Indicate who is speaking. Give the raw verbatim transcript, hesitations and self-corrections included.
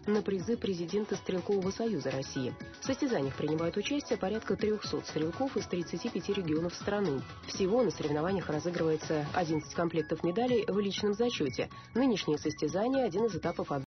Speaker 1: на призы президента Стрелкового союза России. В состязаниях принимают участие порядка трехсот стрелков из тридцати пяти регионов страны. Всего на соревнованиях разыгрывается одиннадцать комплектов медалей в личном зачете. Нынешнее состязание – один из этапов отбора